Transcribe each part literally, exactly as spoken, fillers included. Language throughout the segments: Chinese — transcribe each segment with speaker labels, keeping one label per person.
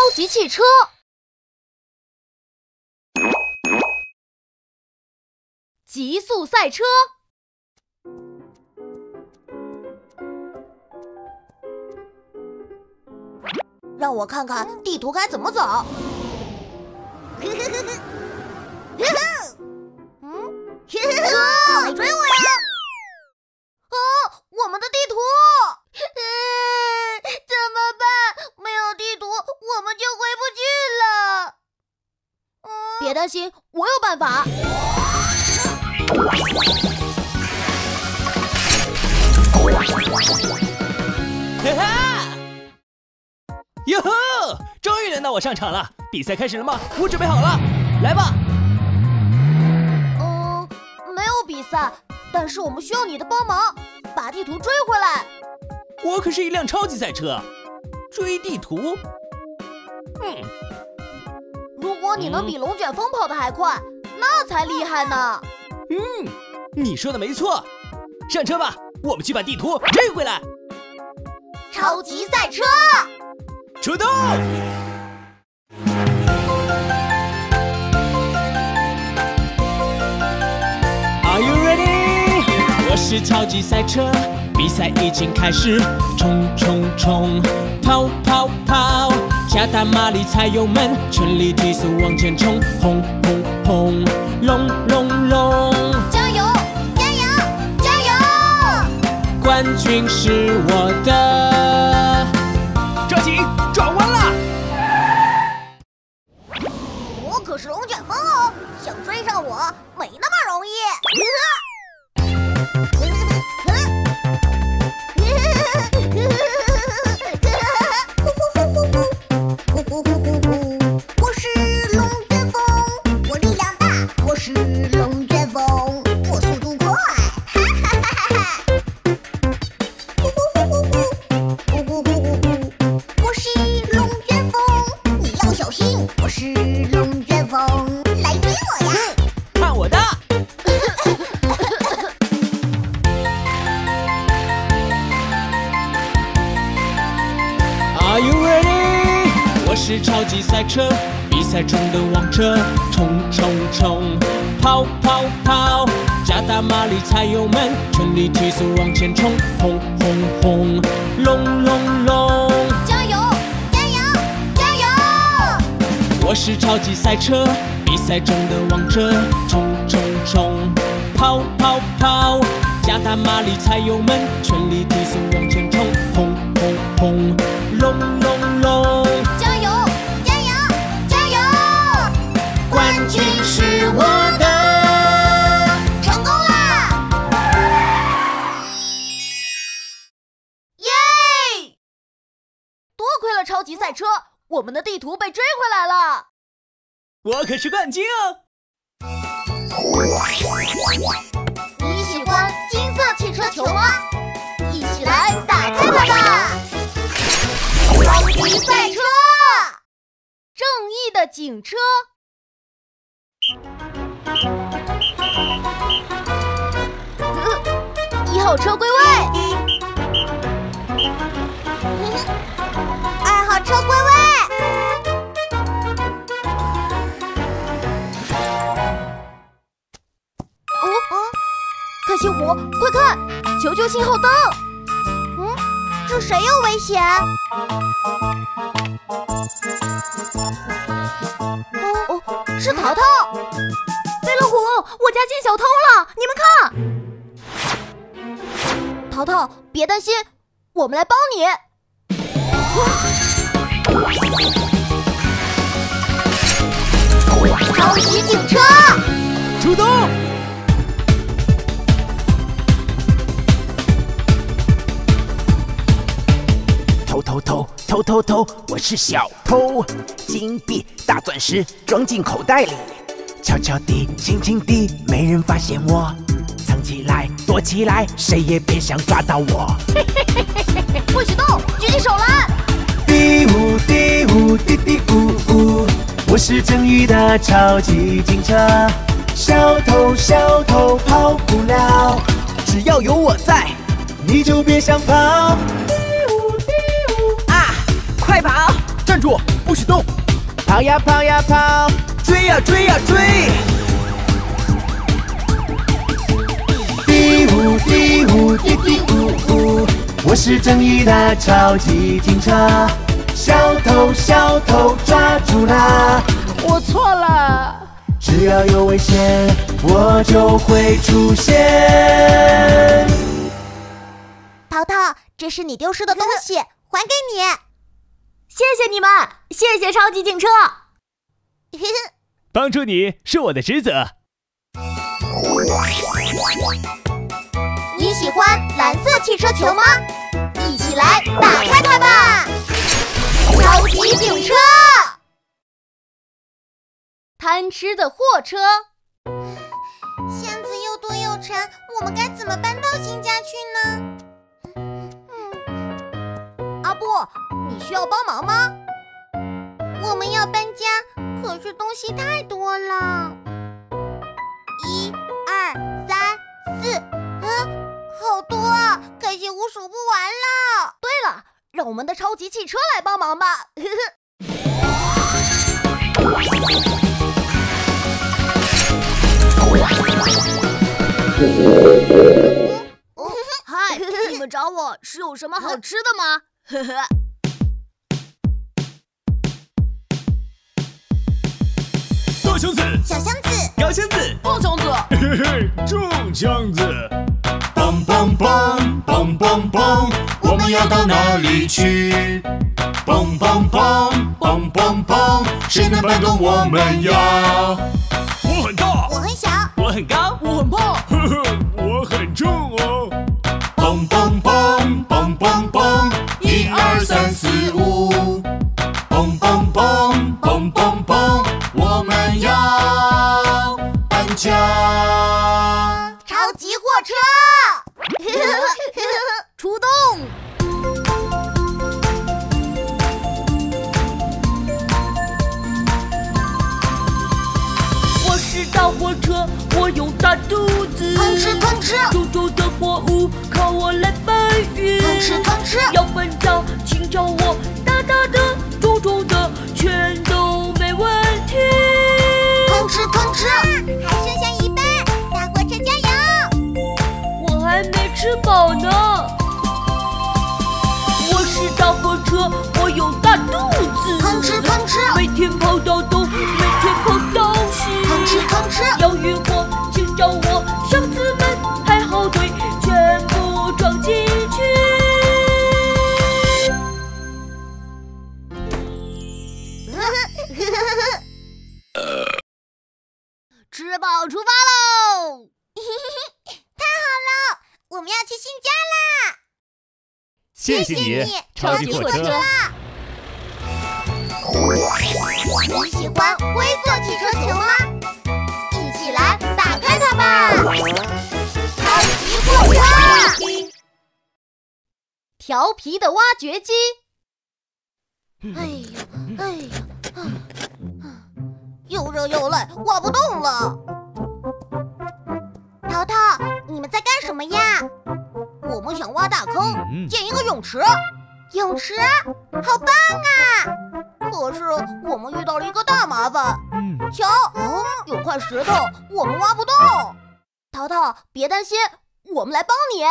Speaker 1: 级汽车。极速赛车。
Speaker 2: 让我看看地图该怎么走。呵呵呵呵，呵呵，嗯，呵呵呵，来追我呀！啊，我们的地图，呃，怎么办？没有地图，我们就回不去了。嗯，
Speaker 1: 别担心，我有办法。
Speaker 3: 哈哈！哟吼！终于轮到我上场了，比赛开始了吗？我准备好了，来吧。
Speaker 1: 嗯，没有比赛，但是我们需要你的帮忙，把地图追回来。
Speaker 3: 我可是一辆超级赛车，追地图。嗯，
Speaker 1: 如果你能比龙卷风跑得还快，那才厉害呢。
Speaker 3: 嗯，你说的没错。上车吧，我们去把地图追回来。
Speaker 2: 超级赛车
Speaker 3: 出动
Speaker 4: ！Are you ready？ 我是超级赛车，比赛已经开始，冲冲冲，跑跑跑，加大马力踩油门，全力提速往前冲，轰轰轰，隆隆隆，
Speaker 2: 加油加油加油！
Speaker 4: 冠军是我的。
Speaker 3: 抓紧转弯了！
Speaker 2: 我可是龙卷风哦，想追上我没那么容易。我是龙卷风，我力量大。我是龙卷风，我速度快。哈哈哈哈哈！呼呼呼呼呼，呼呼呼呼呼。我是龙卷风，你要小心。我是龙卷风，来追我呀！
Speaker 3: 看我的！
Speaker 4: Are you ready？ 我是超级赛车，比赛中的王者，冲冲冲，跑跑跑，加大马力踩油门，全力提速往前冲，轰轰轰，隆隆隆，
Speaker 2: 加油加油加油！
Speaker 4: 我是超级赛车，比赛中的王者，冲冲冲，跑跑跑，加大马力踩油门，全力提速往前冲，轰轰轰，隆隆隆，
Speaker 2: 加油加油加油！冠军是我的，成功啦！
Speaker 1: 耶！多亏了超级赛车，我们的地图被追回来了。
Speaker 3: 我可是冠军哦！
Speaker 2: 你喜欢金色汽车球吗？一起来打开它吧！超级赛车，
Speaker 1: 正义的警车。一号车归位。
Speaker 2: 二号车归位。
Speaker 1: 哦哦，看星湖，快看，求救信号灯。
Speaker 2: 嗯，这谁有危险？
Speaker 1: 哦哦，是淘淘。飞龙虎，我家进小偷了，你们看。淘淘，别担心，我们来帮你。
Speaker 2: 超级警车
Speaker 3: 出动！
Speaker 5: 偷偷偷偷偷偷，我是小偷，金币大钻石装进口袋里，悄悄地，轻轻地，没人发现我，藏起来，躲起来，谁也别想抓到我。
Speaker 1: 不许动，举起手来！
Speaker 5: 嘀呜嘀呜嘀嘀呜呜，我是正义的超级警车，小偷小偷跑不了，只要有我在，你就别想跑。
Speaker 6: 快跑！
Speaker 3: 站住！
Speaker 5: 不许动！跑呀跑呀跑，追呀追呀追！嘀呜嘀呜嘀嘀呜呜，我是正义的超级警察，小偷小偷抓住啦！
Speaker 4: 我错了。
Speaker 5: 只要有危险，我就会出现。
Speaker 2: 淘淘，这是你丢失的东西，还给你。
Speaker 1: 谢谢你们，谢谢超级警车。
Speaker 3: 帮助你是我的职责。
Speaker 2: 你喜欢蓝色汽车球吗？一起来打开它吧！超级警车，
Speaker 1: 贪吃的货车。
Speaker 2: 箱子又多又沉，我们该怎么搬到新家去呢？嗯，阿布，你需要帮忙吗？我们要搬家，可是东西太多了。一、二、三、四，嗯，好多啊，该几乎数不完了。
Speaker 1: 对了，让我们的超级汽车来帮忙吧。嗨，你们找我是有什么好吃的吗？呵呵。
Speaker 3: 大箱子，
Speaker 2: 小箱子，
Speaker 3: 高箱子，
Speaker 1: 破箱子，
Speaker 3: 嘿嘿嘿，重箱子。蹦蹦蹦蹦蹦蹦，我们要到哪里去？蹦蹦蹦蹦蹦蹦，谁能搬动我们呀？我很大，
Speaker 2: 我很小，
Speaker 3: 我很高，
Speaker 1: 我很胖，
Speaker 3: 呵呵，我很重哦。蹦蹦蹦蹦蹦蹦，一二三四五。蹦蹦蹦蹦蹦蹦，我们要搬家。
Speaker 2: 超级货车，
Speaker 1: 出动！我是大货车，我有大肚子，
Speaker 2: 吭哧吭哧，
Speaker 1: 重重的货物靠我来搬运，
Speaker 2: 吭哧吭哧，
Speaker 1: 要搬家请找我，大大的重重的全都没问题。
Speaker 2: 吭哧吭哧，还剩下一半，大货车加油！
Speaker 1: 我还没吃饱呢。我是大货车，我有大肚子，
Speaker 2: 吭哧吭哧，
Speaker 1: 每天跑到东，每天跑到西，
Speaker 2: 吭哧吭哧，
Speaker 1: 要运货请找我，箱子们排好队，全部装进去。吃饱出发喽！
Speaker 2: 太好了，我们要去新家啦！
Speaker 3: 谢谢你，超级火车。
Speaker 2: 你喜欢灰色汽车球吗？一起来打开它吧！超级货车，
Speaker 1: 调皮的挖掘机。
Speaker 2: 哎呀，哎呀，又热又累，挖不动了。淘淘，你们在干什么呀？我们想挖大坑，建一个泳池。泳池，好棒啊！可是我们遇到了一个大麻烦。嗯，瞧，哦，有块石头，我们挖不动。
Speaker 1: 淘淘，别担心，我们来帮你。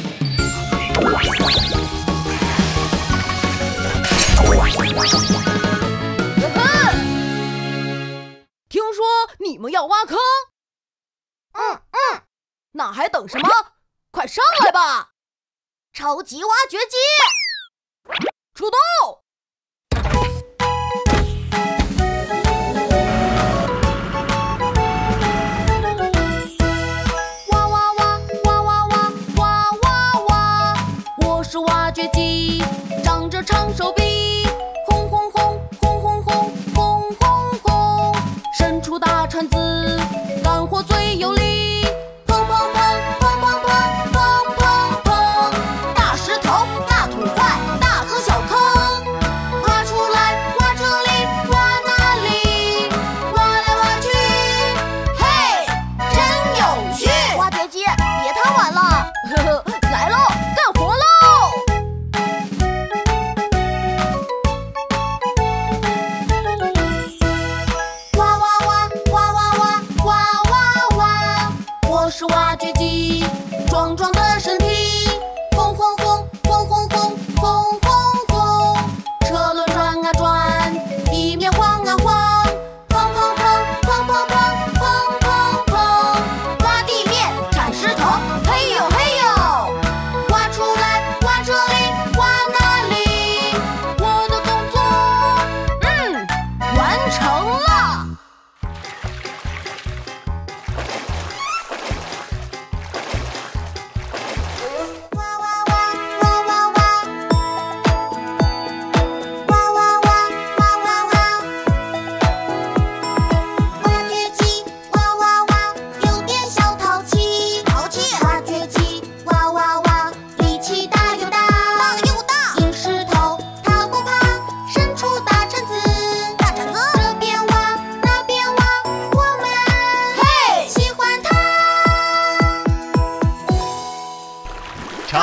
Speaker 1: 听说你们要挖坑？
Speaker 2: 嗯嗯，
Speaker 1: 那还等什么？快上来吧！超级挖掘机，出动！挖挖挖挖挖挖挖挖挖，我是挖掘机，长着长手臂，轰轰轰轰轰轰轰轰轰，伸出大铲子，干活最有力，砰砰砰砰砰砰砰砰砰，大石头大土块，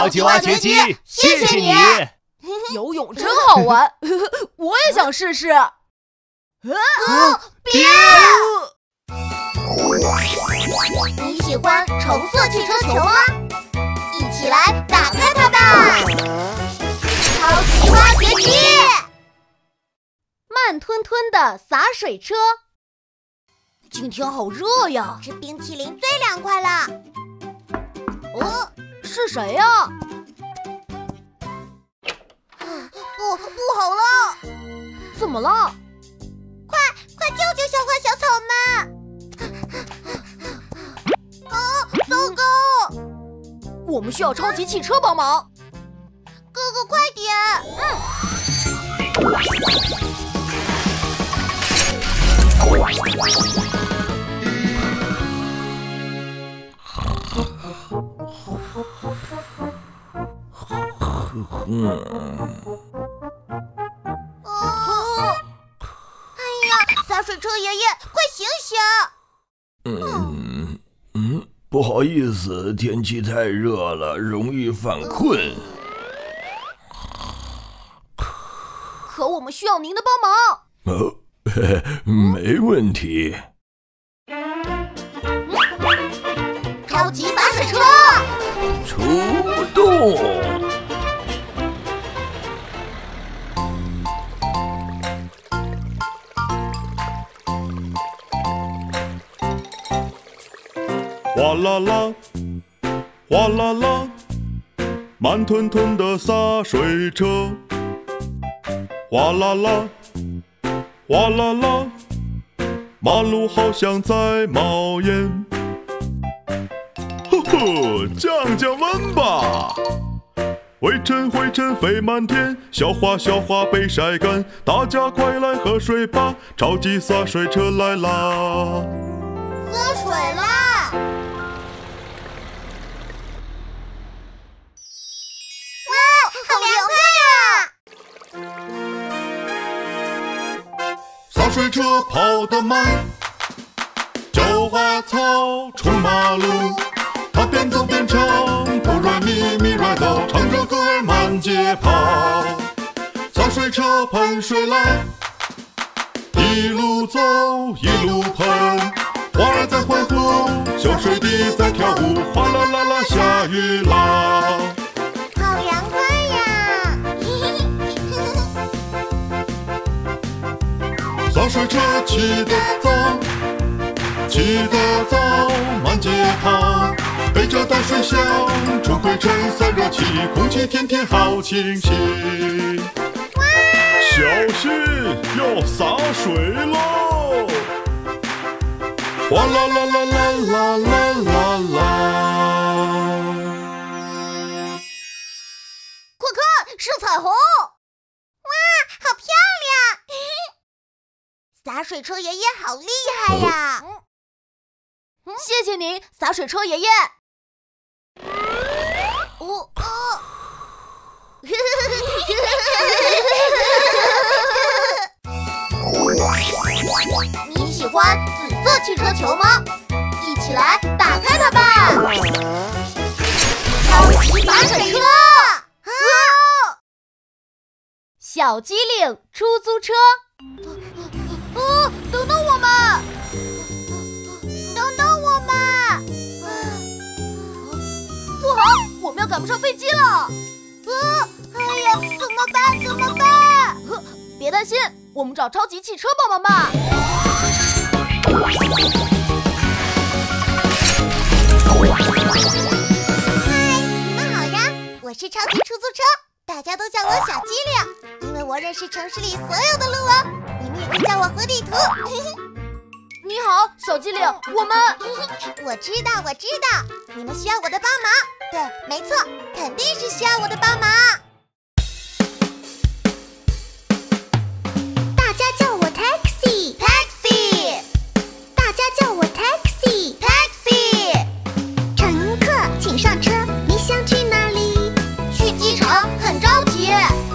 Speaker 3: 超级挖掘机，谢谢你！
Speaker 1: 游泳真好玩，我也想试试。啊！
Speaker 2: 别！你喜欢橙色汽车球吗？一起来打开它吧！超级挖掘机，
Speaker 1: 慢吞吞的洒水车。今天好热呀，
Speaker 2: 吃冰淇淋最凉快了。
Speaker 1: 哦，是谁呀？
Speaker 2: 不，不好了！
Speaker 1: 怎么了？
Speaker 2: 快，快救救小花小草们！啊，糟糕！
Speaker 1: 我们需要超级汽车帮忙。
Speaker 2: 哥哥，快点！
Speaker 3: 嗯。
Speaker 2: 哦！哎呀，洒水车爷爷，快醒醒！
Speaker 3: 嗯嗯，不好意思，天气太热了，容易犯困。
Speaker 1: 可我们需要您的帮忙。
Speaker 3: 哦，嘿嘿，没问题。
Speaker 2: 超级洒水车
Speaker 3: 出动！
Speaker 6: 哗啦啦，哗啦啦，慢吞吞的洒水车。哗啦啦，哗啦啦，马路好像在冒烟。呵呵，降降温吧！灰尘灰尘飞满天，小花小花被晒干，大家快来喝水吧！超级洒水车来啦！
Speaker 2: 喝水啦！哇，好凉快呀！
Speaker 6: 洒水车跑得慢，叫花草冲马路，它边走边唱，哆来咪咪来哆，唱着歌儿满街跑。洒水车喷水来，一路走一路喷，花儿在欢呼，小水滴在跳舞，哗啦啦啦下雨啦。
Speaker 2: 好凉快呀！
Speaker 6: 洒水车骑得早，骑得早，满街跑，背着大水箱，出灰尘散热气，空气天天好清新。小心要洒水喽！哗啦啦啦啦啦啦啦啦！
Speaker 2: 快看，是彩虹！哇，好漂亮！洒水车爷爷好厉害呀！
Speaker 1: 谢谢您，洒水车爷爷。
Speaker 2: 哦哦！你喜欢紫色汽车球吗？一起来打开它吧！超级洒水车！啊！
Speaker 1: 小机灵出租车。
Speaker 2: 哦，等等我们！等等我们！
Speaker 1: 不好，我们要赶不上飞机了！
Speaker 2: 啊！哎呀，怎么办？怎么办？
Speaker 1: 呵，别担心，我们找超级汽车帮忙吧。
Speaker 2: 嗨，你们好呀，我是超级出租车，大家都叫我小机灵，因为我认识城市里所有的路哦。你们也可以叫我活地图。
Speaker 1: 你好，小机灵，我们……
Speaker 2: 我知道，我知道，你们需要我的帮忙。对，没错，肯定是需要我的帮忙。大家叫我 taxi taxi， 大家叫我 taxi taxi。乘客请上车，你想去哪里？去机场，很着急。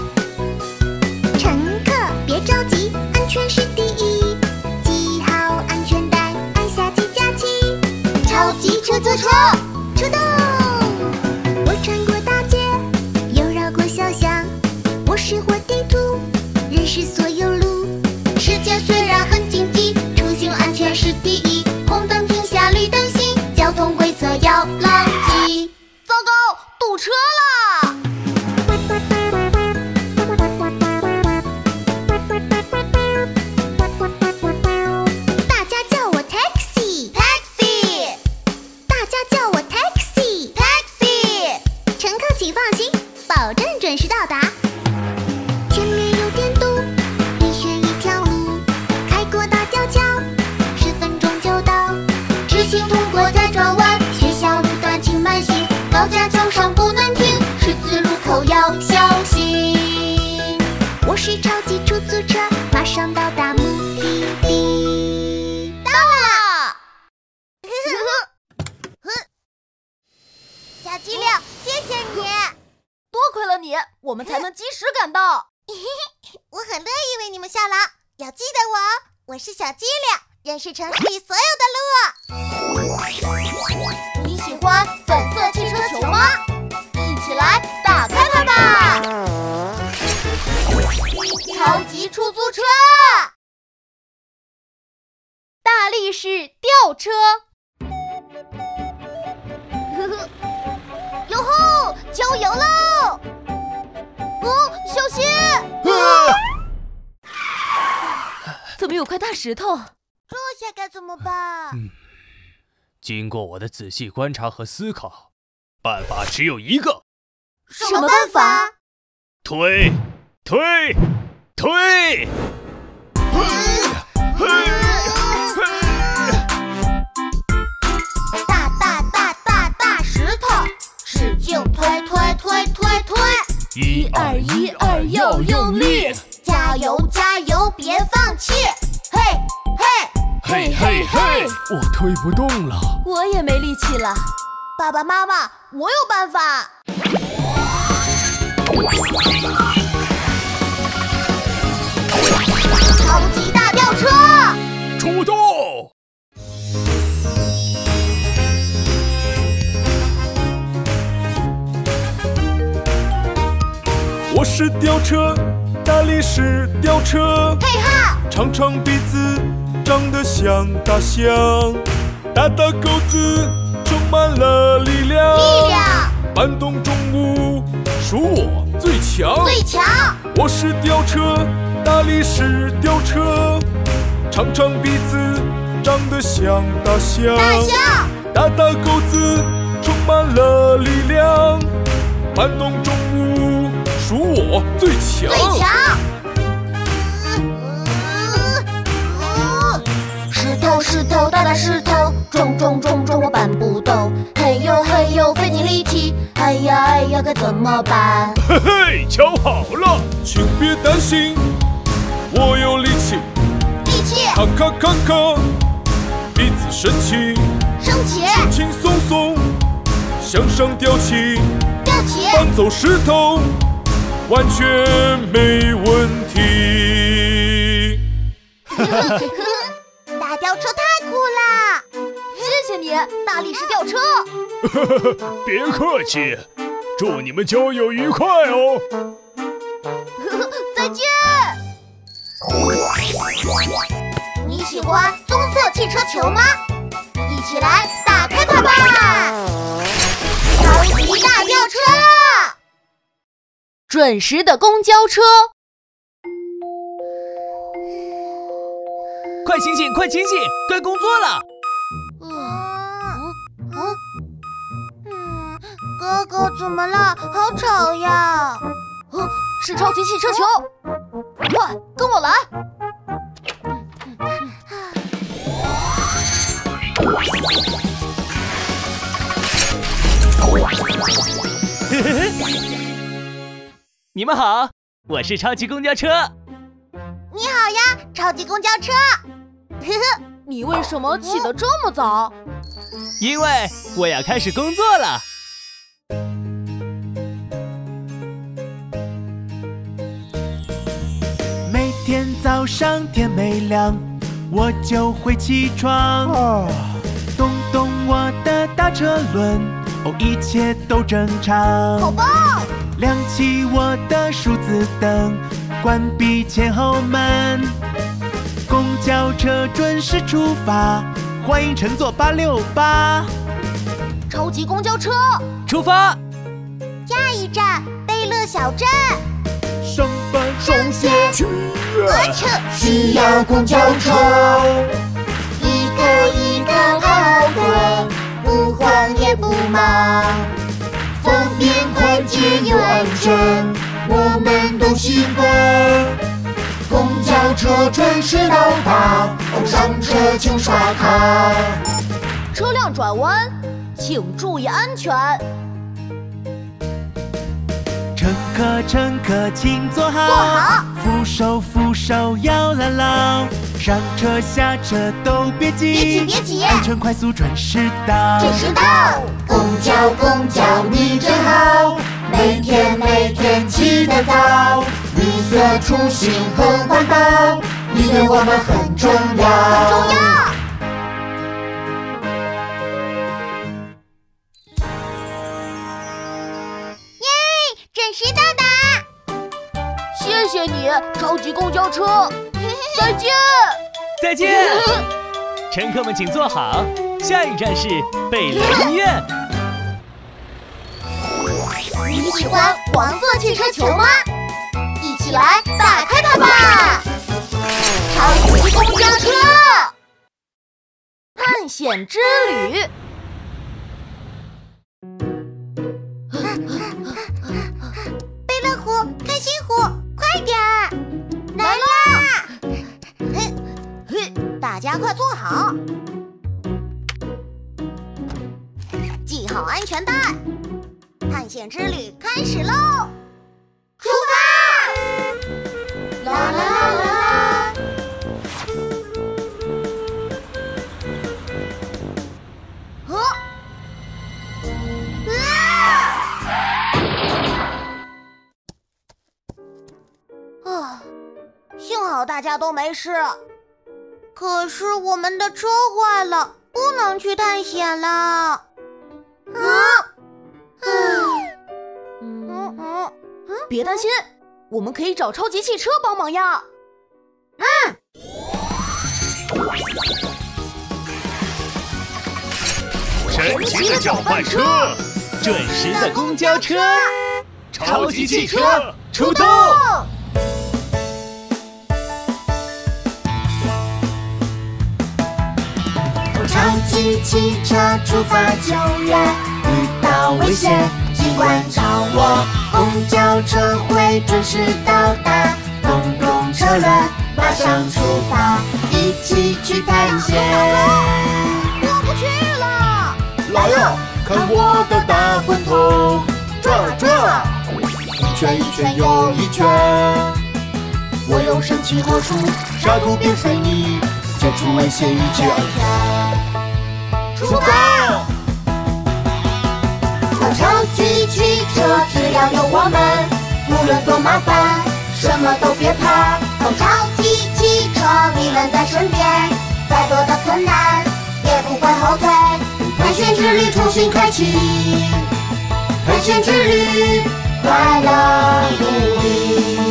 Speaker 2: 乘客别着急，安全是第一。系好安全带，按下几加七。超级出租车出动！我穿过大街， 识或地图，认识所有路。世界虽然很紧急，出行安全是第一。红灯停下，绿灯行，交通规则要牢记。
Speaker 1: 糟糕，堵车了！
Speaker 2: 大家叫我 taxi taxi， 大家叫我 taxi taxi。乘客请放心，保证准时到达。前面有点堵，你选一条路，开过大吊桥，十分钟就到。直行通过再转弯，学校路段请慢行，高架桥上不能停，十字路口要小心。我是超级出租车，马上到达目的地。到了！小鸡六，谢谢你。
Speaker 1: 多亏了你，我们才能及时赶到。
Speaker 2: 我很乐意为你们效劳，要记得我哦。我是小鸡六，认识城市里所有的
Speaker 1: 路。你喜欢粉色汽车球吗？一起来打开它吧！超级出租车，大力士吊车。
Speaker 2: 呵呵，哟吼，郊游喽！
Speaker 1: 哦，小心！
Speaker 3: 啊！
Speaker 1: 怎么有块大石头？
Speaker 2: 这下该怎么办？
Speaker 7: 嗯，经过我的仔细观察和思考，办法只有一个。
Speaker 1: 什么办法？
Speaker 7: 推，推，推！
Speaker 2: 大大大大大石头，使劲推推推推推！
Speaker 1: 一二一二要用力！
Speaker 2: 加油加油，别放弃！嘿嘿
Speaker 7: 嘿嘿嘿！我推不动了，
Speaker 1: 我也没力气了。
Speaker 2: 爸爸妈妈，我有办法！超级大吊车，
Speaker 7: 出动！
Speaker 6: 我是吊车，大力士吊车。
Speaker 2: 嘿哈！
Speaker 6: 长长鼻子，长得像大象，大大钩子，充满了力量。
Speaker 2: 力量！
Speaker 6: 搬动重物，属我最强。
Speaker 2: 最强！
Speaker 6: 我是吊车，大力士吊车。长长鼻子，长得像大象。
Speaker 2: 大象！
Speaker 6: 大大钩子，充满了力量。搬动重物，属我最强。
Speaker 2: 最强！
Speaker 1: 石头石头大大石头，重重重重我搬不动。嘿呦嘿呦费尽力气，哎呀哎呀该怎么办？
Speaker 6: 嘿嘿，瞧好了，请别担心，我有力气。
Speaker 2: 力气！
Speaker 6: 咔咔咔咔，鼻子升起，
Speaker 2: 升起，
Speaker 6: 轻轻松松，向上吊起，
Speaker 2: 吊起，
Speaker 6: 搬走石头，完全没问题。
Speaker 2: 大吊车太酷啦！
Speaker 1: 谢谢你，大力士吊车。
Speaker 7: 别客气，祝你们郊游愉快哦。
Speaker 1: 再见。
Speaker 2: 你喜欢棕色汽车球吗？一起来打开它吧！超级大吊车，
Speaker 1: 准时的公交车。
Speaker 4: 快醒醒，快清醒，该工作了！
Speaker 2: 嗯嗯嗯，哥哥怎么了？好吵呀！
Speaker 1: 哦，是超级汽车球，快跟我来！
Speaker 4: 你们好，我是超级公交车。
Speaker 2: 你好呀，超级公交车。呵呵，
Speaker 1: 你为什么起得这么早？
Speaker 4: 因为我要开始工作了。
Speaker 5: 每天早上天没亮，我就会起床，动动我的大车轮，哦，一切都正常。
Speaker 2: 好棒！
Speaker 5: 亮起我的数字灯，关闭前后门。公交车准时出发，欢迎乘坐八六八。
Speaker 2: 超级公交车
Speaker 4: 出发！
Speaker 2: 下一站贝乐小镇。
Speaker 5: 上班
Speaker 2: 上学
Speaker 5: 去
Speaker 2: 我去，
Speaker 8: 需要公交车，一个一个好滚，不慌也不忙，方便快捷又安全，我们都习惯。公交车准时到达，上车请刷卡。
Speaker 1: 车辆转弯，请注意安全。
Speaker 5: 乘客乘客请坐好，
Speaker 2: 坐好，
Speaker 5: 扶手扶手要牢牢，上车下车都别急，
Speaker 2: 别急别急，
Speaker 5: 安全快速准时到，
Speaker 2: 准时到。
Speaker 8: 公交公交你真好，每天每天起得早，绿色出行很环保，你对我们很重要。
Speaker 2: 很重要。准时到达，
Speaker 1: 谢谢你，超级公交车。再见，
Speaker 4: 再见。乘客们请坐好，下一站是贝乐医院。
Speaker 2: 你喜欢黄色汽车球吗？一起来打开它吧！超级公交车
Speaker 1: 探险之旅。
Speaker 2: 贝乐湖、开心湖，快点儿！来啦！大家快坐好，系好安全带，探险之旅开始喽！出发！啦啦啦啦啦！哦！啊！幸好大家都没事。可是我们的车坏了，不能去探险了。啊！
Speaker 1: 嗯嗯，别担心，我们可以找超级汽车帮忙呀。
Speaker 2: 嗯。
Speaker 3: 神奇的搅拌车，
Speaker 4: 准时的公交车，
Speaker 3: 超级汽车
Speaker 4: 出动！
Speaker 8: 超级汽车出发救援，遇到危险尽管找我，公交车会准时到达，公共车轮马上出发，一起去探险。
Speaker 2: 过不去了！
Speaker 8: 来呀，看我的大滚筒，转啊转啊，一圈一圈又一圈，我用神奇魔术，沙土变水泥，解除危险，一切安全。出发！当超级汽车，只要有我们，无论多麻烦，什么都别怕。当超级汽车，你们在身边，再多的困难也不会后退。探险之旅重新开启，探险之旅快乐无比。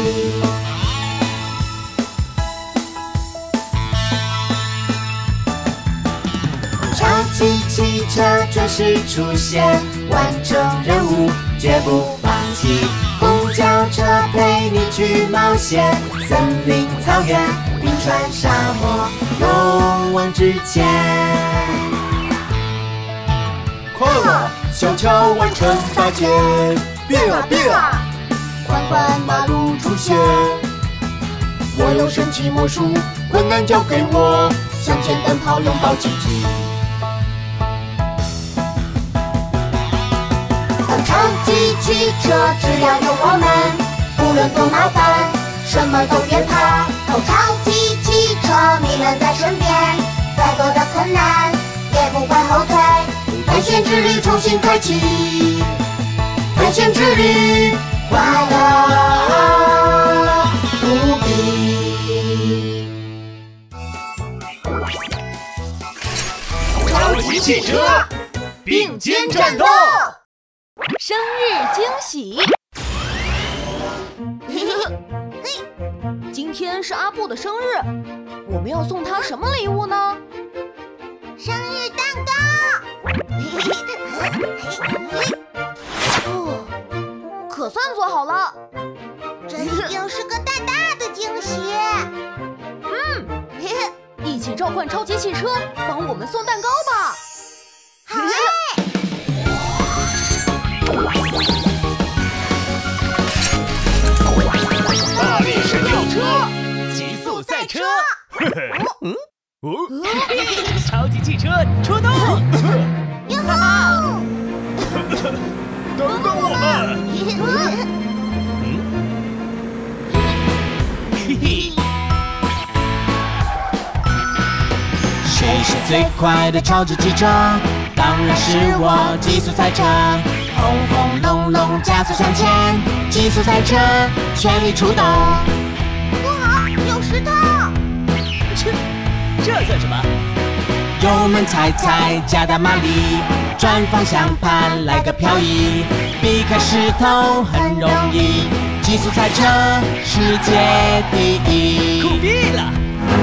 Speaker 8: 超级汽车准时出现，完成任务绝不放弃。公交车陪你去冒险，森林、草原、冰川、沙漠，勇往直前。快了，小桥完成搭建，变啊变啊，缓缓马路出现。我有神奇魔术，困难交给我，向前奔跑，拥抱奇迹。超级汽车，只要有我们，无论多麻烦，什么都别怕。哦，超级汽车，你们在身边，再多的困难也不会后退。探险之旅重新开启，探险之旅快乐无比。
Speaker 3: 超级汽车并肩战斗。
Speaker 1: 生日惊喜！ 天是阿布的生日，我们要送他什么礼物呢？
Speaker 2: 生日蛋糕。
Speaker 1: 哦，可算做好了。
Speaker 2: 这一定是个大大的惊喜。
Speaker 1: 嗯，一起召唤超级汽车，帮我们送蛋糕吧。
Speaker 2: 好。
Speaker 7: 大力神吊车，极速赛车。嗯哦，超级汽车出动！
Speaker 2: 哟吼！
Speaker 7: 等等我们！嘿嘿。
Speaker 4: 谁是最快的超级汽车？当然是我，极速赛车。轰轰隆隆，加速向前，极速赛车，全力出动。
Speaker 2: 不好，有石头！
Speaker 7: 切，这算什么？
Speaker 4: 油门踩踩，加大马力，转方向盘来个漂移，避开石头很容易。极速赛车，世界第一。
Speaker 7: 酷毙了！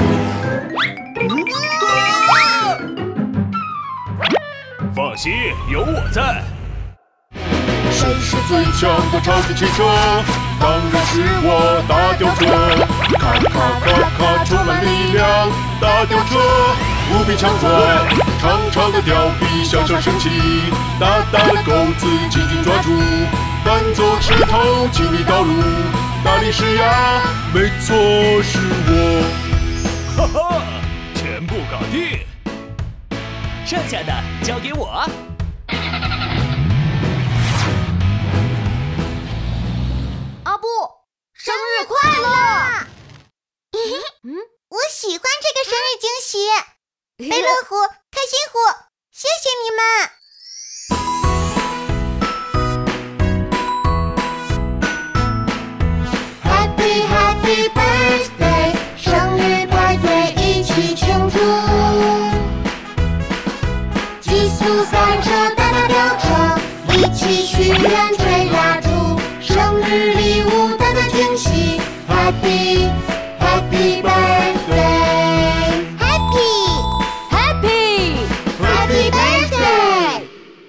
Speaker 7: 放心，有我在。
Speaker 6: 谁是最强的超级汽车？当然是我，大吊车！咔咔咔咔，充满力量，大吊车无比强壮，长长的吊臂向上升起，大大的钩子紧紧抓住，搬走石头清理道路，大力士呀，没错是我！
Speaker 7: 哈哈，全部搞定，剩下的交给我。
Speaker 1: 阿布，生日快乐！
Speaker 2: 嗯，我喜欢这个生日惊喜。贝乐虎、开心虎，谢谢你们！Happy Happy Birthday， 生日派对一起庆祝。极速赛车，大大吊车，一起许愿吹蜡烛。生日礼物，大大惊喜。Happy Happy Birthday，Happy
Speaker 1: Happy
Speaker 2: Happy Birthday！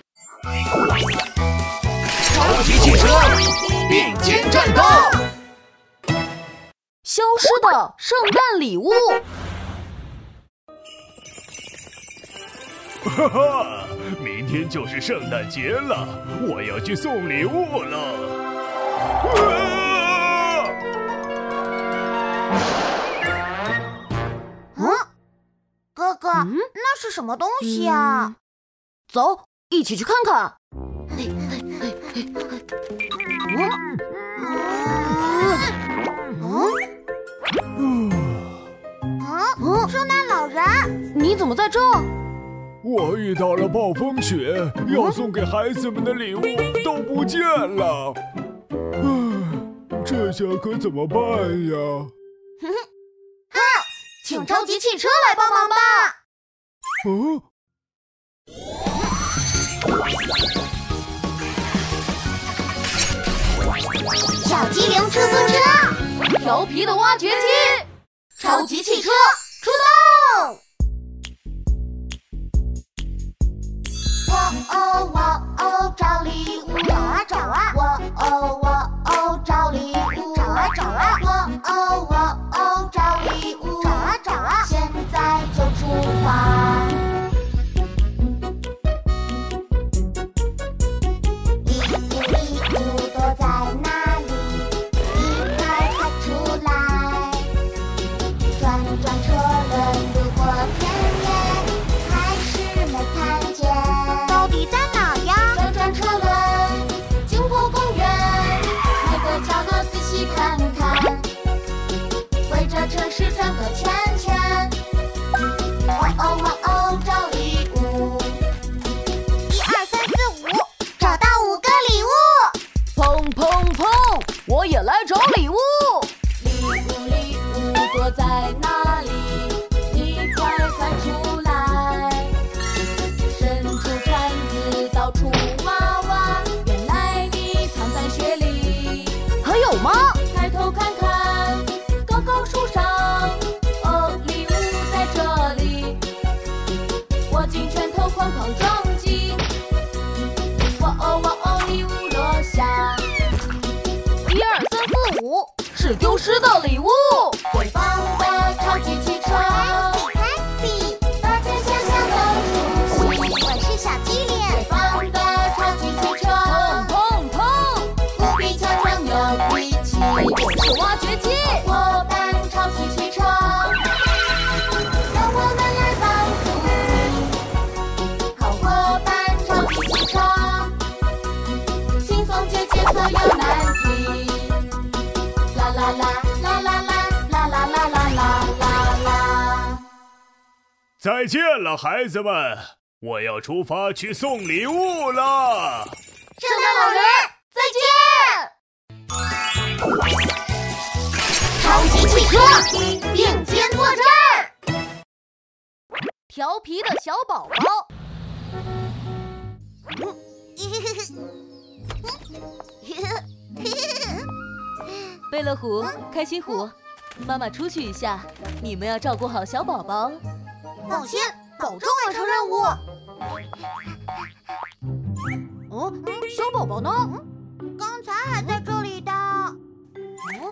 Speaker 7: 超级汽车并肩战斗，
Speaker 1: 消失的圣诞礼物。
Speaker 7: 哈哈，明天就是圣诞节了，我要去送礼物了。啊！
Speaker 2: 嗯，哥哥，嗯、那是什么东西啊？
Speaker 1: 嗯、走，一起去看看。
Speaker 2: 嗯，嗯，圣诞老人，
Speaker 1: 你怎么在这？
Speaker 6: 我遇到了暴风雪，要送给孩子们的礼物都不见了。唉，这下可怎么办呀？
Speaker 2: 好，请超级汽车来帮忙吧。
Speaker 6: 嗯。
Speaker 2: 小机灵出租车，
Speaker 1: 调皮的挖掘机，
Speaker 2: 超级汽车出动！我哦我哦找礼物，找啊找啊！我哦我哦找礼物，找啊找啊！我哦我哦找礼物，找啊找啊！现在就出发。礼物礼物躲在哪里？你快看出来！转转车轮路过田野，还是没看见。到底在哪呀？转转车轮，经过公园，每个角落仔细看看，围着城市转个圈圈。哇哦哇哦，找礼物！一二三四五，找到五个礼物。
Speaker 1: 砰砰砰！我也来找礼物。
Speaker 2: 礼物礼物躲在哪里？你快翻出来！伸出铲子到处挖挖，原来你藏在雪里。
Speaker 1: 还有吗？
Speaker 2: 抬头看看，高高树上
Speaker 1: 时的礼物。
Speaker 8: 最棒的超级汽车 ，Taxi， 大街小巷都熟悉。
Speaker 2: 我是小机灵。
Speaker 8: 最棒的超级汽车，
Speaker 1: 砰砰砰！
Speaker 8: 无比强壮有力气。
Speaker 1: 我是挖掘机。
Speaker 8: 伙伴超级汽车，让我们来帮助你。好伙伴超级汽车，轻松解决所有难题。啦啦啦啦啦啦啦啦啦啦啦啦啦！
Speaker 3: 再见了，孩子们，我要出发去送礼物了。
Speaker 8: 圣诞老人，再见！超级汽车并肩作战。
Speaker 1: 调皮的小宝宝。贝乐虎、开心虎，妈妈出去一下，你们要照顾好小宝宝。
Speaker 2: 放心，保证完成任务。
Speaker 1: 嗯，小宝宝呢？
Speaker 2: 刚才还在这里的。
Speaker 1: 嗯，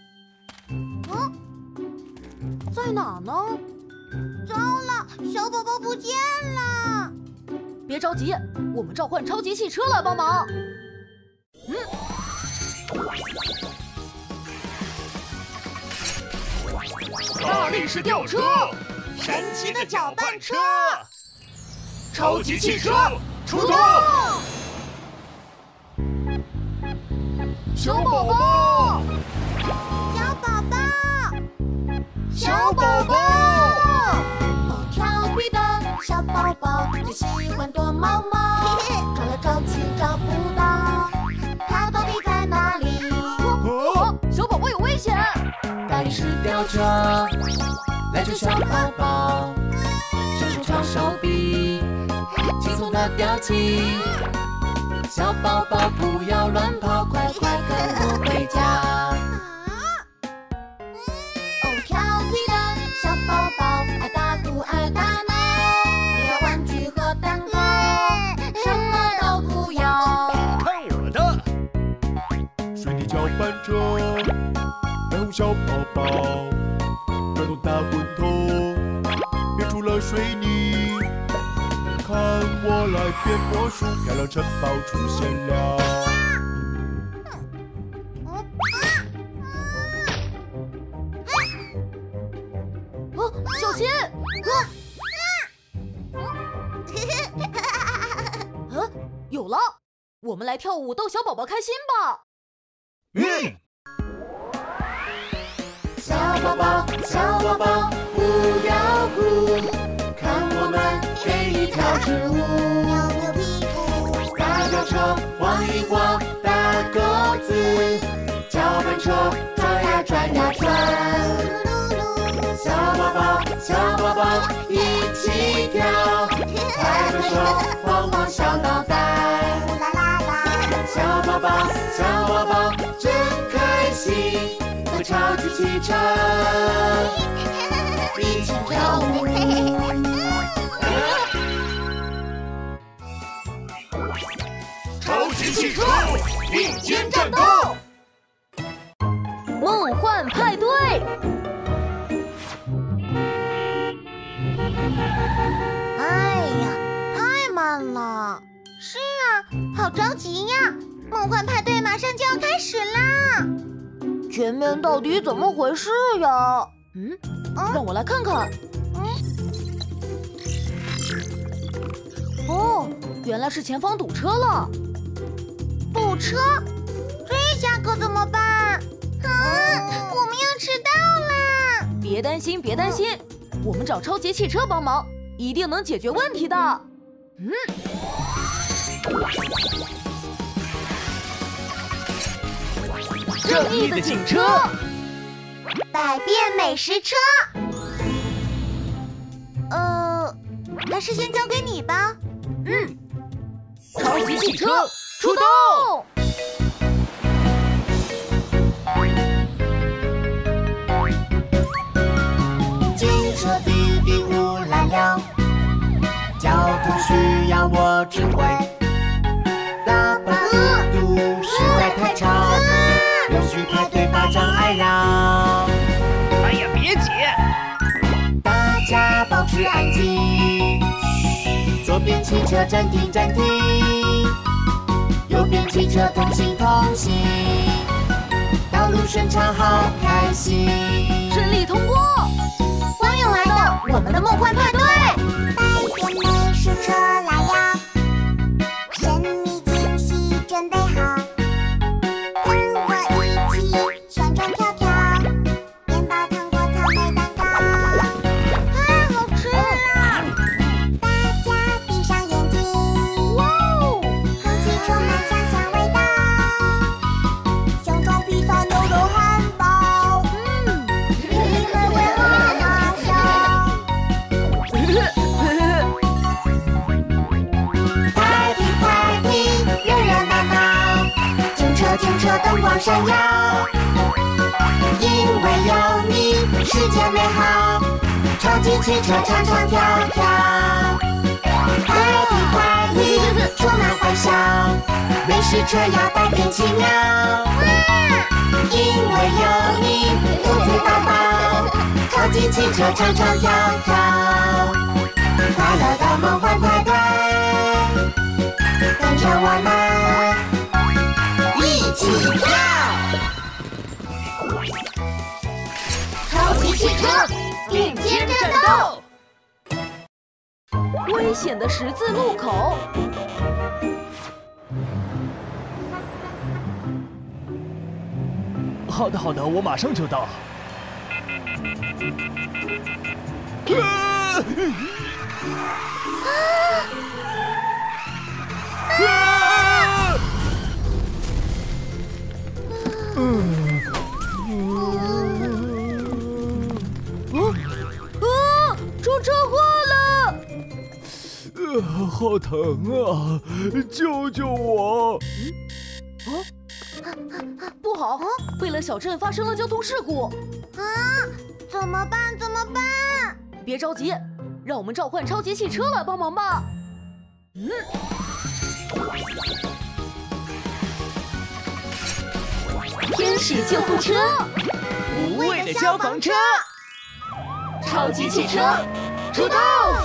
Speaker 1: 嗯，在哪呢？
Speaker 2: 糟了，小宝宝不见了。
Speaker 1: 别着急，我们召唤超级汽车来帮忙。嗯。
Speaker 3: 大力士吊车，神奇的搅拌车，超级汽车出动！
Speaker 1: 小宝宝，
Speaker 2: 小宝宝，
Speaker 3: 小宝宝，
Speaker 8: 好调皮的小宝宝，最喜欢躲猫猫，找来找去找不到，它到底在哪里？
Speaker 1: 哦，小宝宝有危险！
Speaker 4: 大力士吊车，来救小宝宝，伸出长手臂，轻松的吊起。小宝宝不要乱跑，快快跟我回家。
Speaker 8: 哦，调皮的小宝宝，爱打鼓爱打闹，不要玩具和蛋糕，什么都不要。
Speaker 3: 看我的！
Speaker 6: 水泥搅拌车，来哄小宝宝，转动大滚筒，变出了水泥。看我来变魔术，漂亮城堡出现了。
Speaker 1: 哦，小心！嗯，有了，我们来跳舞逗小宝宝开心吧。
Speaker 3: 嗯。
Speaker 8: 小宝宝，小宝宝，不要哭，看我们给你跳支舞。大吊车晃一晃，大钩子，搅拌车转呀转呀转。小宝宝，小宝宝，一起跳，拍拍手，晃晃小脑袋。小宝宝，小宝宝，真开心，和超级汽车一起跳舞。
Speaker 3: 超级汽车并肩战斗，
Speaker 1: 梦幻派对。
Speaker 2: 哎呀，太慢了。是啊，好着急呀！梦幻派对马上就要开始啦！
Speaker 1: 前面到底怎么回事呀？嗯，让我来看看。
Speaker 2: 嗯，
Speaker 1: 哦，原来是前方堵车了。
Speaker 2: 堵车？这下可怎么办？啊，我们要迟到啦！
Speaker 1: 别担心，别担心，我们找超级汽车帮忙，一定能解决问题的。嗯。正义的警车，
Speaker 2: 百变美食车。呃，还是先交给你吧。
Speaker 1: 嗯，超级汽车出动！
Speaker 8: 警车滴滴呼啦啦，交通需要我指挥。大班速度实在太长，允许排队把障碍让。
Speaker 7: 起。
Speaker 8: 大家保持安静。左边汽车暂停暂停，右边汽车通行通行，道路顺畅好开心。
Speaker 1: 顺利通过。
Speaker 2: 欢迎来到我们的梦幻派对。
Speaker 8: 带点美食车来呀，神秘惊喜准备好，跟我一起旋转跳跳，面包、糖果、草莓蛋糕，
Speaker 2: 太好吃了！
Speaker 8: 大家闭上眼睛，
Speaker 2: 哇哦，
Speaker 8: 空气充满香香味道，香肠、披萨、牛肉汉堡，
Speaker 2: 嗯，
Speaker 8: 美味好好笑。Party Party， 热热闹闹，警车警车灯光闪耀，因为有你，世界美好，超级汽车唱唱跳跳。Party Party， 充满欢笑，美食车摇摆变奇妙，因为有你，肚子饱饱，超级汽车唱唱跳跳，快乐的梦幻派对，跟着我们一起跳！
Speaker 1: 超级汽车并肩战斗。危险的十字路口。
Speaker 7: 好的好的，我马上就到。
Speaker 1: 啊！出车祸了！
Speaker 7: 呃，好疼啊！救救我！
Speaker 1: 不好，贝勒小镇发生了交通事故。
Speaker 2: 啊，怎么办？怎么办？
Speaker 1: 别着急，让我们召唤超级汽车来帮忙吧。嗯。天使救护车，
Speaker 7: 无畏的消防车，
Speaker 1: 超级汽车出动！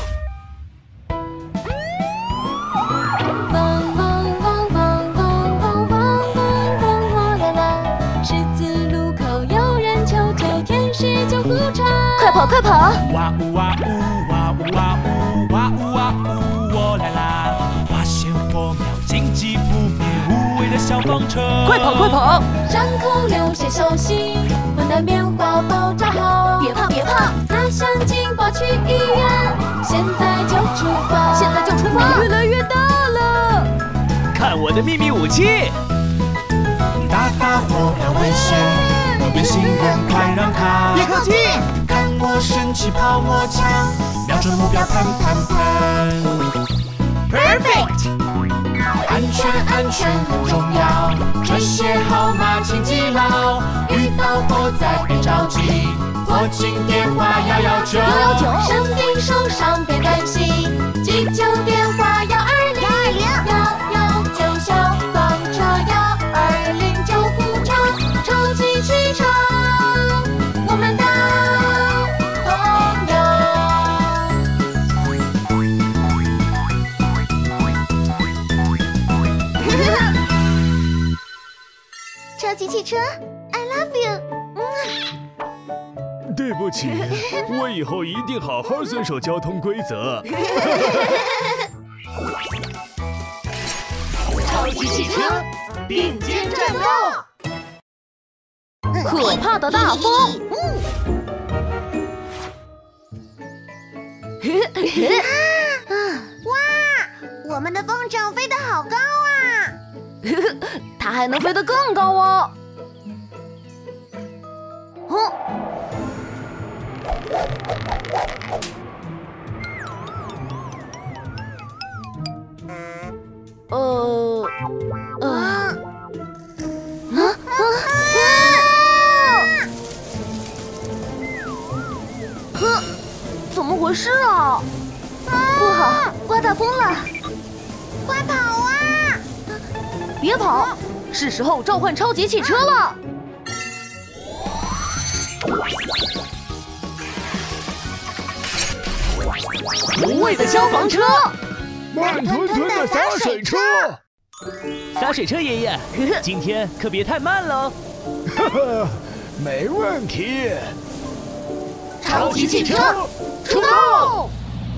Speaker 9: 汪汪汪汪汪汪汪汪汪汪啦啦！十字路口有人求救，天使救护车，
Speaker 1: 快跑快跑！
Speaker 4: 哇呜哇呜哇呜哇呜哇呜哇呜喔啦啦！发现火苗，紧急扑灭，无畏的消防车，
Speaker 1: 快跑快跑！
Speaker 9: 伤口流血手心，混蛋棉花包扎好，
Speaker 1: 别怕别怕，
Speaker 9: 拿相机报去医院，现在就出发，
Speaker 1: 现在就出发！越来越大了，
Speaker 7: 看我的秘密武器！
Speaker 3: 大大火苗危险，路边行人快让开！
Speaker 7: 别客气，
Speaker 3: 看我神奇泡沫枪，瞄准目标喷喷喷
Speaker 7: ，perfect！
Speaker 3: 安全安全很重要，这些号码请记牢。遇到火灾别着急，火警电话幺幺九。
Speaker 9: 生病受伤别担心，急救电话幺二零，幺幺九消防车，幺二零救护车，超级汽车，我们的朋友。
Speaker 2: 超级汽车 ，I love you。
Speaker 7: 对不起，我以后一定好好遵守交通规则。
Speaker 1: 超级汽车并肩战斗，可怕的大风。
Speaker 2: 哇，我们的风筝飞得好高啊！
Speaker 1: 它还能飞得更高哦。哼。呃，呃，啊啊啊！呵，怎么回事啊？不好，刮大风了！
Speaker 2: 快跑啊！
Speaker 1: 别跑，是时候召唤超级汽车了。
Speaker 7: 无畏的消防车，
Speaker 3: 慢吞吞的洒水车。
Speaker 7: 洒水车爷爷，今天可别太慢喽。
Speaker 3: 呵呵，没问题。
Speaker 1: 超级汽车出动！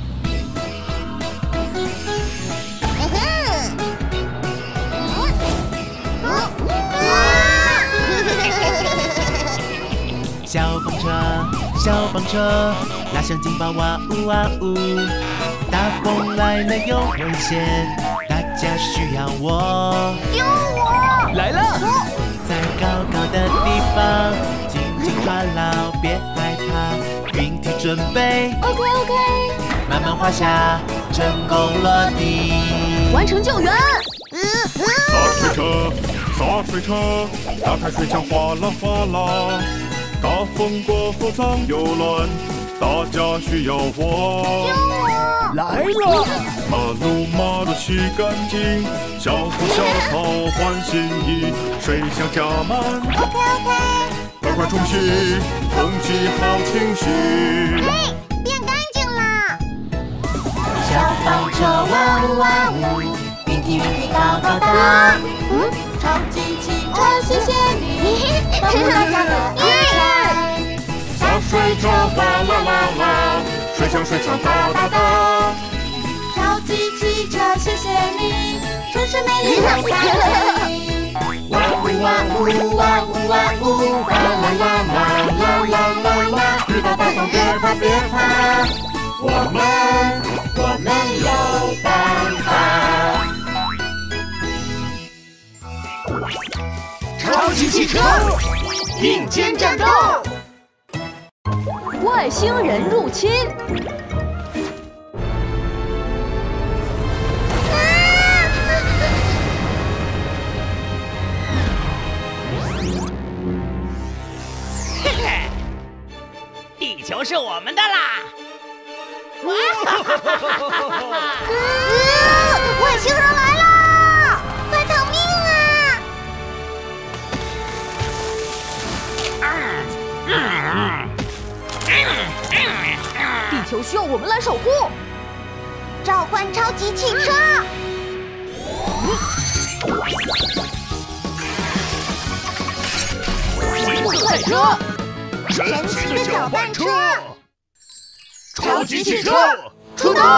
Speaker 10: 消防车，消防车，拉响警报，哇呜哇呜！大风来了有危险，大家需要我。
Speaker 2: 救我！
Speaker 7: 来了！
Speaker 10: 在高高的地方，紧紧抓牢，别害怕，云梯准备。
Speaker 1: OK OK，
Speaker 10: 慢慢滑下，成功落地，
Speaker 1: 完成救援。
Speaker 6: 洒水车，洒水车，打开水枪，哗啦哗啦。大风过后脏又乱，大家需要我。
Speaker 2: 救我！
Speaker 3: 来了！
Speaker 6: 马路马路洗干净，小花小草换新衣，水箱加满。
Speaker 2: OK OK，
Speaker 6: 赶快冲洗，空气好清新。
Speaker 2: 嘿，变干净啦！
Speaker 8: 消防车哇呜哇呜，云梯云梯高高的。
Speaker 9: 嗯，超级汽车，谢谢你，保护大家的安全。
Speaker 6: 洒水车哗啦啦啦，水枪水枪哒哒哒。
Speaker 9: 超级汽车，谢谢你，城市美丽又大气。
Speaker 8: 哇呜哇呜哇呜哇呜，啦啦啦啦啦啦啦啦，遇到大风别怕别怕，我们我们有办法。
Speaker 7: 超级汽车并肩战斗，
Speaker 1: 外星人入侵。
Speaker 7: 嘿嘿，地球是我们的啦！
Speaker 2: 外星人来啦！快逃命啊！
Speaker 1: 地球需要我们来守护。
Speaker 2: 召唤超级汽车！
Speaker 7: 极速赛车，
Speaker 2: 神奇的搅拌车，
Speaker 7: 超级汽车
Speaker 2: 出动！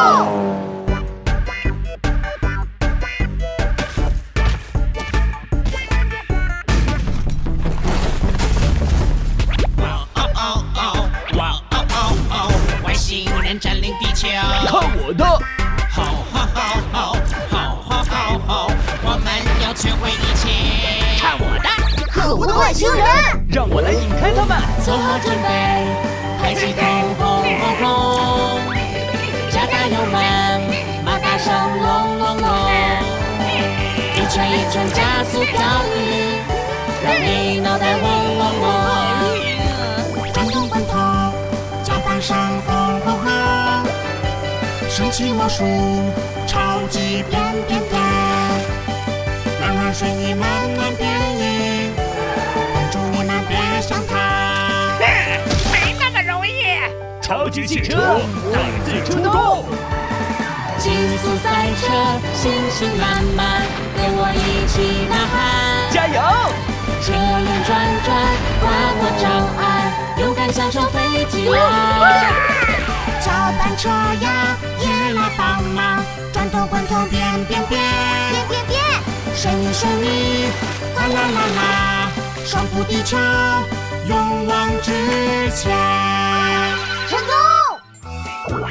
Speaker 4: 哇哦哦哦，哇哦哦哦，外星人占领地球，
Speaker 7: 看我的！
Speaker 4: 好好好好好好好好，我们要摧毁一切，
Speaker 7: 看我的！
Speaker 2: 可恶的外星人！
Speaker 7: 让我来引开他们！
Speaker 4: 做好准备，排气筒轰轰轰，加大油门，马达声隆隆隆，一圈一圈加速漂移，让你脑袋嗡嗡嗡。转动滚筒，搅拌声轰轰轰，神奇魔术，超级变变变，软软水泥慢慢变硬，帮助你们别想逃。
Speaker 7: 没那么容易！超级汽车再次出动！
Speaker 4: 极速赛车，信心满满，跟我一起呐喊！
Speaker 7: 加油！
Speaker 4: 车轮转转，跨过障碍，勇敢享受飞起来！搅拌车呀，也来帮忙，转动滚筒变变变，
Speaker 2: 变变变！
Speaker 4: 水泥水泥，哗啦啦啦，守护地球，勇往直前！
Speaker 2: 成功！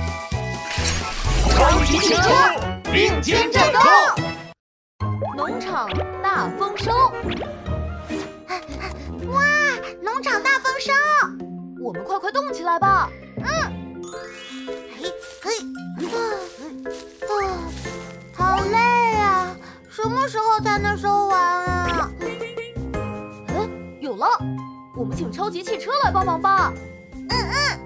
Speaker 7: 超级汽车并肩战斗！
Speaker 1: 农场大丰收！
Speaker 2: 哇，农场大丰收！
Speaker 1: 我们快快动起来吧！
Speaker 2: 嗯，嘿，嘿，啊，啊，好累啊！什么时候才能收完啊？
Speaker 1: 哎，有了，我们请超级汽车来帮忙吧！
Speaker 2: 嗯嗯。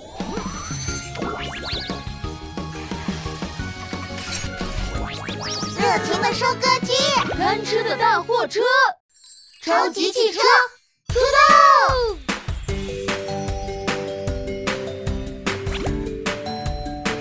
Speaker 2: 热情的收割机，
Speaker 1: 贪吃的大货车，
Speaker 2: 超级汽车出动！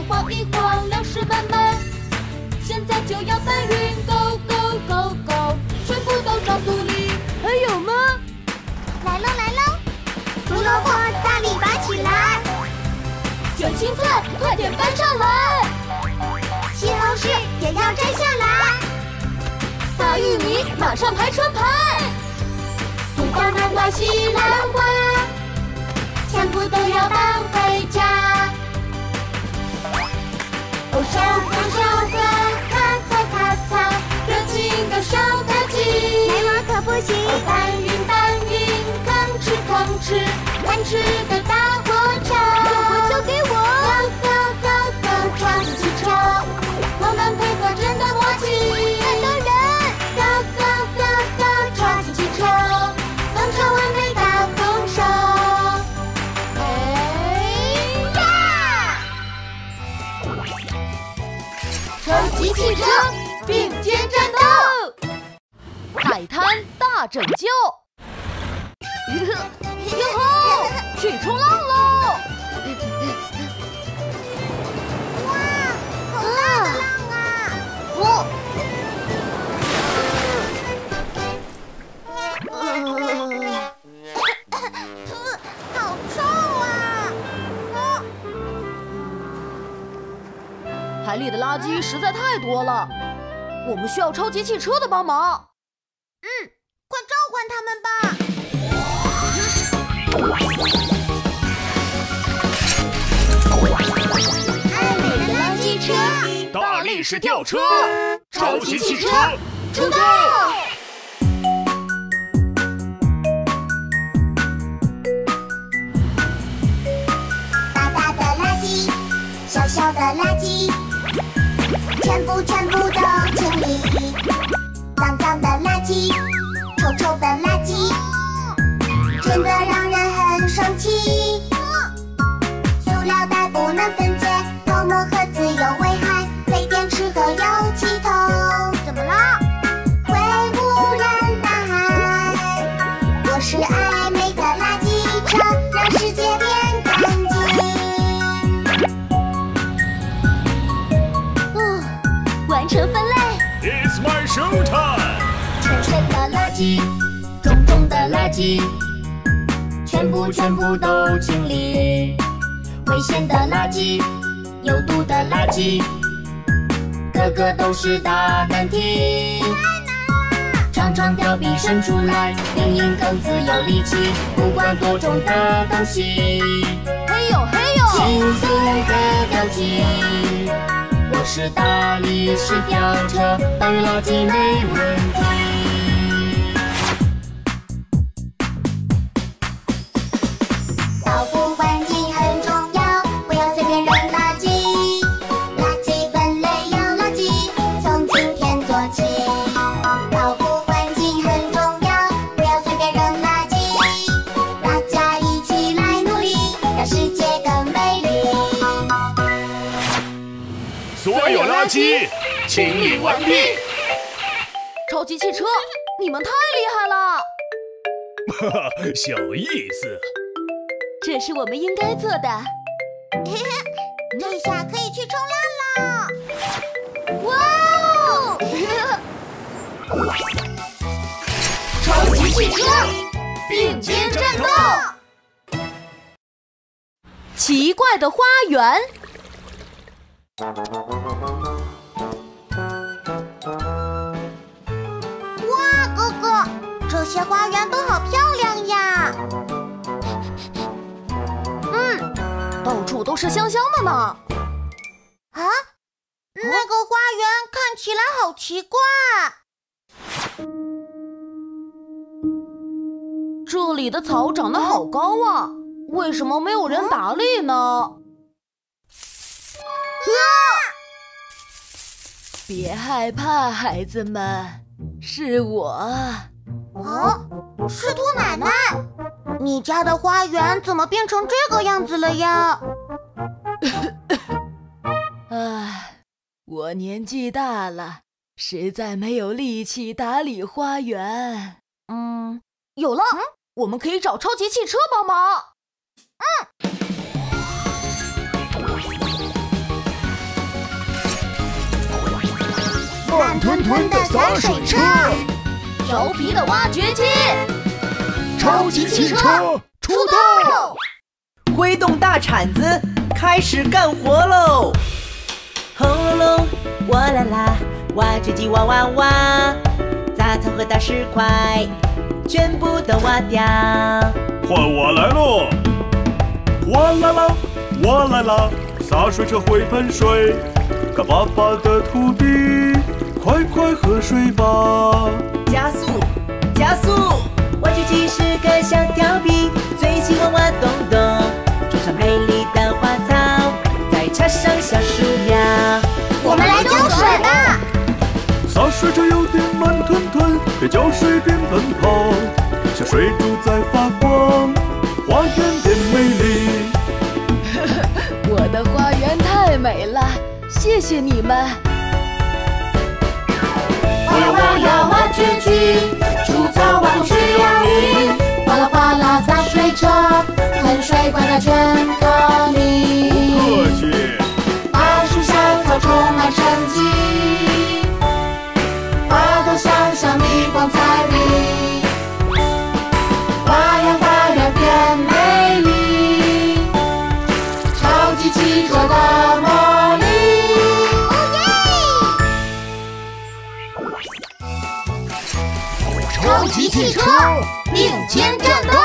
Speaker 9: 晃一晃，粮食满满。现在就要搬运 ，Go Go Go Go， 全部都装肚里。还有吗？
Speaker 2: 来喽来喽！胡萝卜大力拔起来，
Speaker 9: 卷青菜快点搬上来，
Speaker 2: 西红柿也要摘下来，
Speaker 9: 大玉米马上排成排，土豆、南瓜、西兰花，全部都要搬回家。哦，收割收割，咔嚓咔嚓，热情的收割机。
Speaker 2: 没我可不行。
Speaker 9: 哦，搬运搬运，吭哧吭哧，贪吃的大火车。
Speaker 2: 火交给我。
Speaker 9: Go go go go， 超级汽车，我们配合真的默契。
Speaker 2: 看到人。
Speaker 9: Go go go go， 超级汽车，风车完美大丰收。哎呀！超级汽车并肩战斗，
Speaker 1: 海滩大拯救！哟吼，去冲浪喽！
Speaker 2: 哇，好大的浪啊！
Speaker 1: 哦，
Speaker 2: 好臭啊！哦，
Speaker 1: 海里的垃圾实在太多了，我们需要超级汽车的帮忙。
Speaker 2: 嗯，快召唤他们吧！爱美的垃圾车，
Speaker 3: 大力士吊车，超级汽车出动！
Speaker 8: 大大的垃圾，小小的垃圾，全部全部都清理。脏脏的垃圾，臭臭的垃圾，真的让人很生气。塑料袋不能分解，泡沫盒子有危害，废电池和油漆头。
Speaker 2: 怎么了？
Speaker 8: 会污染大海。我是爱美的垃圾车，让世界变干净。
Speaker 2: 嗯，完成分类。
Speaker 3: It's my show time！
Speaker 9: 沉沉的垃圾，重重的垃圾，全部全部都清理。危险的垃圾，有毒的垃圾，个个都是大难题。长长吊臂伸出来，硬硬更自有力气，不管多重的东西，
Speaker 1: 嘿呦嘿呦，
Speaker 9: 轻松的吊起。我是大力士吊车，搬运垃圾没问题。
Speaker 8: 保护环境很重要，不要随便扔垃圾。垃圾分类要牢记，从今天做起。保护环境很重要，不要随便扔垃圾。大家一起来努力，让世界更美丽。
Speaker 3: 所有垃圾清理完毕。
Speaker 1: 超级汽车，你们太厉害了！
Speaker 3: 哈哈，小意思。
Speaker 1: 这是我们应该做的。
Speaker 2: 这下可以去冲浪了！
Speaker 1: 哇哦！
Speaker 9: 超级汽车并肩战斗，
Speaker 1: 奇怪的花园。
Speaker 2: 哇，哥哥，这些花园都好漂亮呀！
Speaker 1: 嗯，到处都是香香的呢。
Speaker 2: 啊，那个花园看起来好奇怪。
Speaker 1: 这里的草长得好高啊，为什么没有人打理呢？别害怕，孩子们，是我。
Speaker 2: 啊，是兔奶奶，你家的花园怎么变成这个样子了呀？
Speaker 1: 唉，我年纪大了，实在没有力气打理花园。嗯，有了，嗯、我们可以找超级汽车帮忙。嗯。
Speaker 3: 慢吞吞的洒水车，
Speaker 1: 调皮的挖掘机，
Speaker 3: 超级汽车出动！
Speaker 11: 挥动大铲子，开始干活喽！轰隆隆，哇啦啦，挖掘机挖挖挖，杂草和大石块全部都挖掉。
Speaker 6: 换我来喽！哗啦啦，哇啦啦，洒水车会喷水，干巴巴的土地，快快喝水吧！
Speaker 11: 加速，加速！挖掘机是个小调皮，最喜欢挖洞洞，种上美丽的花草，再插上小树苗。
Speaker 2: 我们来浇水吧！
Speaker 6: 洒水车有点慢吞吞，边浇水边奔跑，小水珠在发光，花园变美丽。
Speaker 1: 我的花园太美了，谢谢你们。
Speaker 9: 哗啦哗啦挖掘机，除草往水养鱼，哗啦哗啦洒水车，喷水灌溉全颗粒。
Speaker 6: 不客气。
Speaker 9: 大树小草充满生机，花朵香香蜜蜂采蜜，花园花园变美丽，超级汽车的魔力。
Speaker 1: 超级汽车并肩战斗，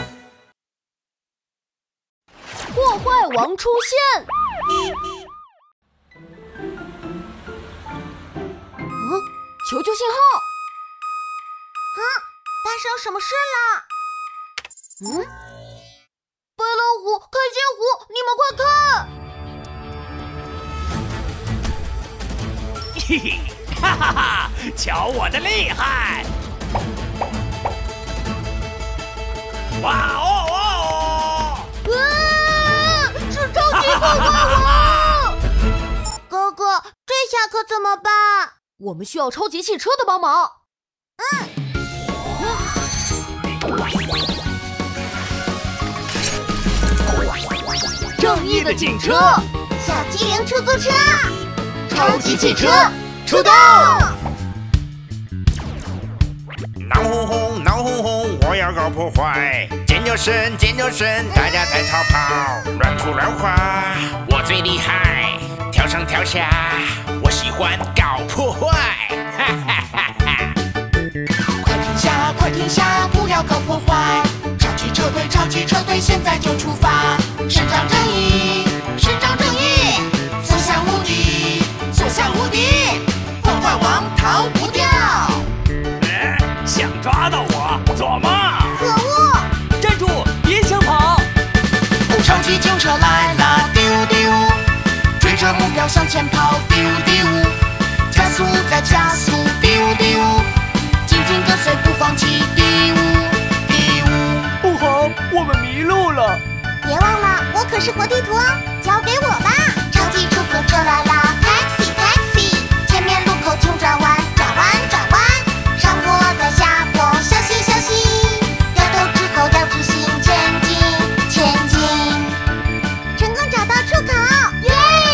Speaker 1: 破坏王出现。嗯，求救信号！
Speaker 2: 啊，发生什么事了？
Speaker 1: 嗯，白老虎、开心虎，你们快看！
Speaker 7: 嘿嘿，哈哈哈！瞧我的厉害！哇哦哦哦！
Speaker 1: 啊，是超级破坏王！
Speaker 2: 哥哥，这下可怎么办？
Speaker 1: 我们需要超级汽车的帮忙。
Speaker 2: 嗯。
Speaker 1: 正义的警车，
Speaker 2: 小机灵出租车，
Speaker 1: 超级汽车出动！
Speaker 5: 闹哄哄，闹哄哄，我要搞破坏！尖叫声，尖叫声，大家在逃跑，乱涂乱画，我最厉害，跳上跳下，我喜欢搞破坏！哈哈哈哈！
Speaker 9: 快停下，快停下，不要搞破坏！超级车队，超级车队，现在就出发！伸张正义，伸张正义，所向无敌，所向无敌，破坏王逃不掉！
Speaker 7: 想抓到我，做梦！
Speaker 2: 可恶！
Speaker 11: 站住，别想跑！
Speaker 9: 超级警车来了，丢丢，追着目标向前跑，丢丢，加速再加速，丢丢，紧紧跟随不放弃，丢丢。
Speaker 11: 不好，我们迷路了！
Speaker 2: 别忘了，我可是活地图哦，交给我吧！超级出租车来啦 ，taxi taxi， 前面路口请转弯，转弯转弯。上坡再下坡，小心小心，掉头之后要直行前进前进。成功找到出口，耶！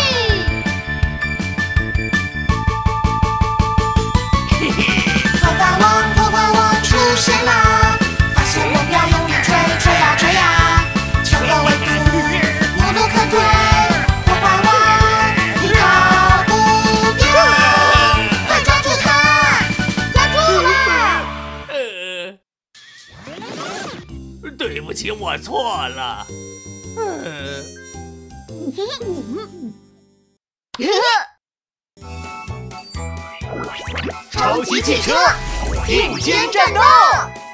Speaker 7: 嘿嘿，
Speaker 9: 破坏王，破坏王出现啦！发现目标，用力追，追呀追呀，求个维度，无路可退。破坏王，你逃不掉，快抓住他！抓住了！
Speaker 7: 呃，对不起，我错了。嗯。
Speaker 1: 超级汽车并肩战斗！